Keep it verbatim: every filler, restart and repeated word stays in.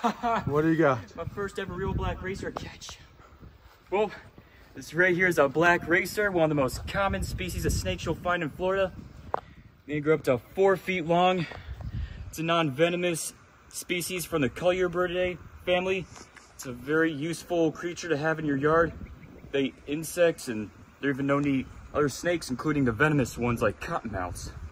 What do you got? My first ever real black racer catch. Well, this right here is a black racer, one of the most common species of snakes you'll find in Florida. They grow up to four feet long. It's a non-venomous species from the Culliberbirdae family. It's a very useful creature to have in your yard. They eat insects, and they're even known to eat other snakes, including the venomous ones like cottonmouths.